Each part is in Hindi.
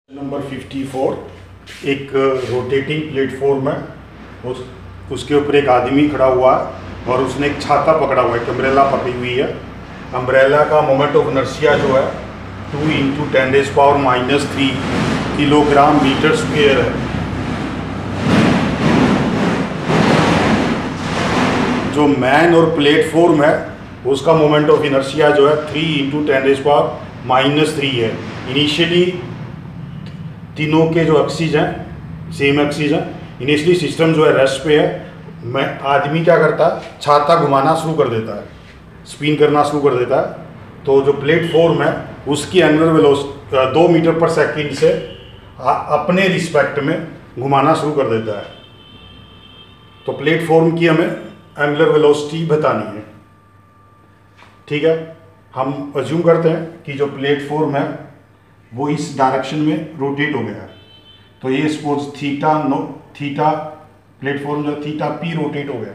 नंबर 54 एक रोटेटिंग प्लेटफॉर्म है। उसके ऊपर एक आदमी खड़ा हुआ है और उसने एक छाता पकड़ा हुआ है, एक अम्ब्रेला पकड़ी हुई है। अम्ब्रेला का मोमेंट ऑफ इनर्शिया जो है 2 × 10⁻³ किलोग्राम मीटर स्क्वायर है। जो मैन और प्लेटफॉर्म है उसका मोमेंट ऑफ इनर्शिया जो है 3 × 10⁻³ है। इनिशियली तीनों के जो एक्सिस हैं सेम एक्सिस हैं। इनिशियली सिस्टम जो है रेस्ट पे है। मैं आदमी क्या करता है, छाता घुमाना शुरू कर देता है, स्पिन करना शुरू कर देता है। तो जो प्लेटफॉर्म है उसकी एंगुलर वेलोसिटी 2 मीटर पर सेकंड से अपने रिस्पेक्ट में घुमाना शुरू कर देता है। तो प्लेटफॉर्म की हमें एंगुलर वेलोसिटी बतानी है। ठीक है, हम अज्यूम करते हैं कि जो प्लेटफॉर्म है वो इस डायरेक्शन में रोटेट हो गया है। तो ये सपोज थीटा प्लेटफॉर्म जो थीटा पी रोटेट हो गया।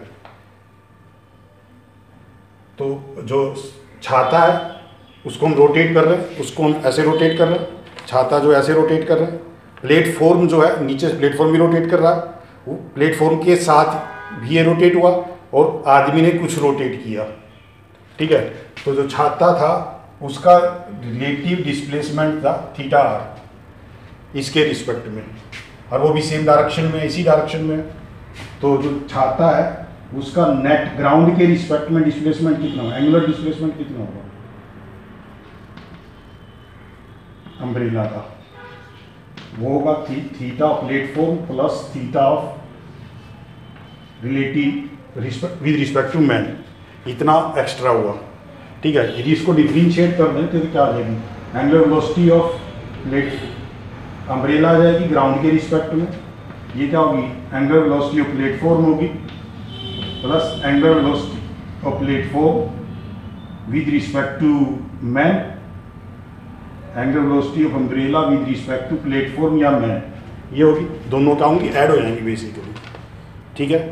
तो जो छाता है उसको हम रोटेट कर रहे हैं, उसको हम ऐसे रोटेट कर रहे हैं, छाता जो ऐसे रोटेट कर रहे हैं। प्लेटफॉर्म जो है नीचे प्लेटफॉर्म भी रोटेट कर रहा है, वो प्लेटफॉर्म के साथ भी ये रोटेट हुआ और आदमी ने कुछ रोटेट किया। ठीक है, तो जो छाता था उसका रिलेटिव डिस्प्लेसमेंट था थीटा आर इसके रिस्पेक्ट में, और वो भी सेम डायरेक्शन में, इसी डायरेक्शन में। तो जो छाता है उसका नेट ग्राउंड के रिस्पेक्ट में डिस्प्लेसमेंट कितना होगा, एंगुलर डिस्प्लेसमेंट कितना होगा अम्ब्रेला का, वो होगा theta platform plus theta of relative with respect to man, इतना एक्स्ट्रा हुआ। ठीक है, यदि इसको डिफरेंशिएट कर दें तो क्या आ जाएगी, angular velocity of plate umbrella आ जाएगी ग्राउंड के रिस्पेक्ट में। ये क्या होगी, एंगुलर वेलोसिटी ऑफ प्लेटफॉर्म होगी plus angular velocity of platform with respect to man, angular velocity of umbrella with respect to platform या मैन। ये होगी, दोनों क्या होंगी, ऐड हो जाएंगी बेसिकली। ठीक है,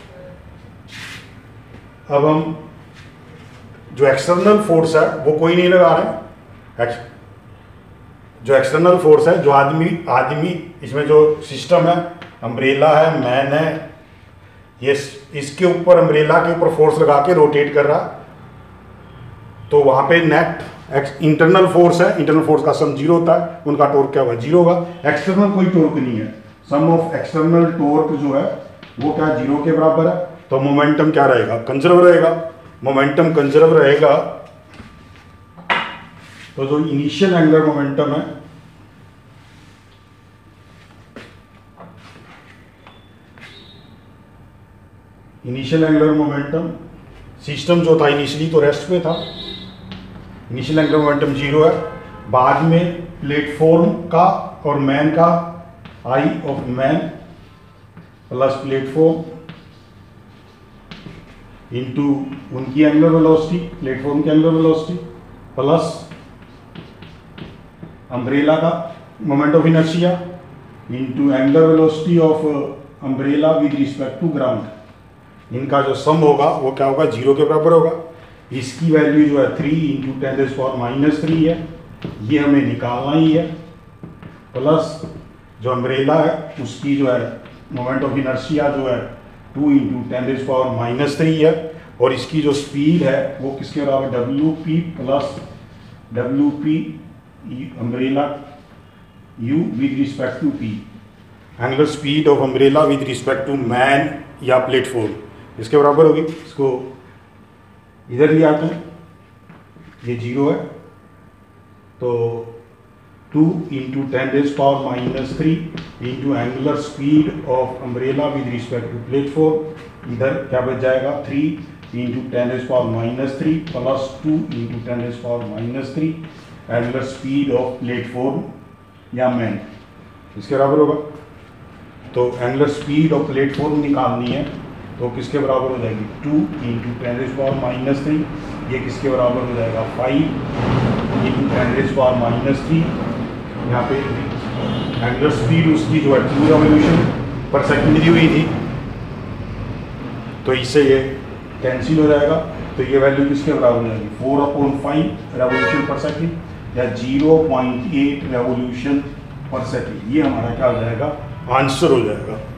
अब हम जो एक्सटर्नल फोर्स है वो कोई नहीं लगा रहे हैं। जो एक्सटर्नल फोर्स है, जो आदमी इसमें जो सिस्टम है, अम्ब्रेला है, मैन है, ये इसके ऊपर अम्ब्रेला के ऊपर फोर्स लगा के रोटेट कर रहा। तो वहां पे नेट इंटरनल फोर्स है, इंटरनल फोर्स का सम 0 होता है, उनका टॉर्क क्या होगा, 0 होगा। एक्सटर्नल कोई टॉर्क नहीं है, सम ऑफ एक्सटर्नल टॉर्क जो है वो क्या 0 के बराबर है। तो मोमेंटम क्या रहेगा, कंजर्व रहेगा। मोमेंटम कंजर्व रहेगा तो जो इनिशियल एंगुलर मोमेंटम है इनिशियल एंगुलर मोमेंटम सिस्टम जो था इनिशियली तो रेस्ट पे था, इनिशियल एंगुलर मोमेंटम 0 है। बाद में प्लेटफॉर्म का और मैन का I of man plus platform into उनकी एंगुलर वेलोसिटी, प्लेटफॉर्म की एंगुलर वेलोसिटी प्लस अम्ब्रेला का moment of inertia into angular velocity of umbrella with respect to ground. इनका जो सम होगा वो क्या होगा, 0 के बराबर होगा। इसकी वैल्यू जो है 3 × 10⁻³ है, ये हमें निकालना ही है। प्लस जो अम्ब्रेला है उसकी जो है मोमेंट ऑफ इनर्शिया जो है 2 × 10⁻³ है, और इसकी जो स्पीड है वो किसके बराबर, WP plus WP umbrella U with respect to P, angular speed of umbrella with respect to man या प्लेटफॉर्म, इसके बराबर होगी। इसको इधर ले आते हैं, ये 0 है तो 2 × 10⁻³ into angular speed of umbrella with respect to platform, इधर क्या बच जाएगा 3 × 10⁻³ plus 2 × 10⁻³ angular speed of platform या मैन, इसके बराबर होगा। तो एंगुलर स्पीड ऑफ प्लेटफॉर्म निकालनी है तो किसके बराबर हो जाएगी, 2 × 10⁻³, ये किसके बराबर हो जाएगा 5 × 10⁻³। यहाँ पे एंगुलर स्पीड उसकी जो है 2 रेवोल्यूशन पर सेकंड दी हुई थी, तो इससे ये कैंसिल हो जाएगा। तो ये वैल्यू किसके बराबर हो जाएगी, 4/5 रेवोल्यूशन पर सेकंड या 0.8 रेवोल्यूशन पर सेकेंड। ये हमारा क्या हो जाएगा, आंसर हो जाएगा।